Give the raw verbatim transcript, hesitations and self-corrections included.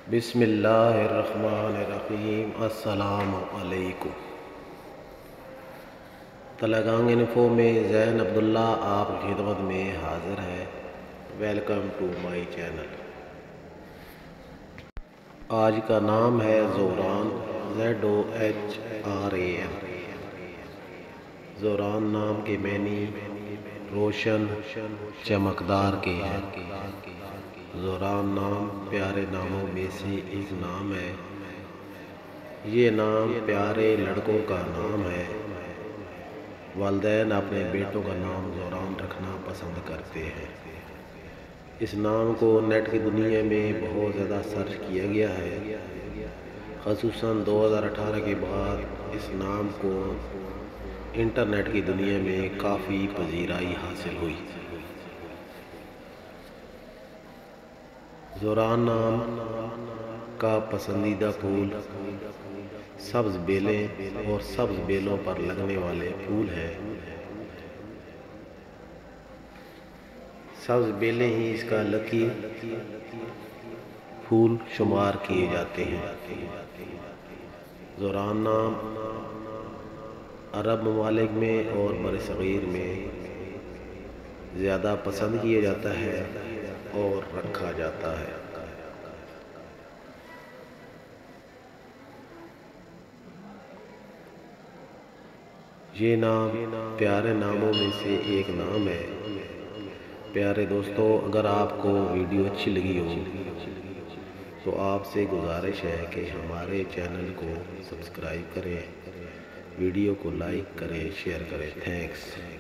بسم اللہ الرحمن الرحیم۔ السلام علیکم۔ تلگانگ انفو میں زین عبداللہ آپ کی خدمت میں حاضر ہے۔ Welcome to my channel. آج کا نام ہے Zohran, Z O H R A N. Zohran نام کے معنی روشن چمکدار کے ہیں۔ زوران نام پیارے ناموں میں سے ایک نام ہے۔ یہ نام پیارے لڑکوں کا نام ہے۔ والدین اپنے بیٹوں کا نام زوران رکھنا پسند کرتے ہیں۔ اس نام کو نیٹ کی دنیا میں بہت زیادہ سرچ کیا گیا ہے، خصوصاً دو ہزار اٹھارہ کے بعد اس نام کو انٹرنیٹ کی دنیا میں کافی پذیرائی حاصل ہوئی۔ زوران نام کا پسندیدہ پھول سبز بیلیں اور سبز بیلوں پر لگنے والے پھول ہیں۔ سبز بیلیں ہی اس کا لکی پھول شمار کیے جاتے ہیں۔ زوران نام عرب ممالک میں اور برصغیر میں زیادہ پسند کیا جاتا ہے اور رکھا جاتا ہے۔ یہ نام پیارے ناموں میں سے ایک نام ہے۔ پیارے دوستو، اگر آپ کو ویڈیو اچھی لگی ہو تو آپ سے گزارش ہے کہ ہمارے چینل کو سبسکرائب کریں، ویڈیو کو لائک کریں، شیئر کریں۔ تھینکس۔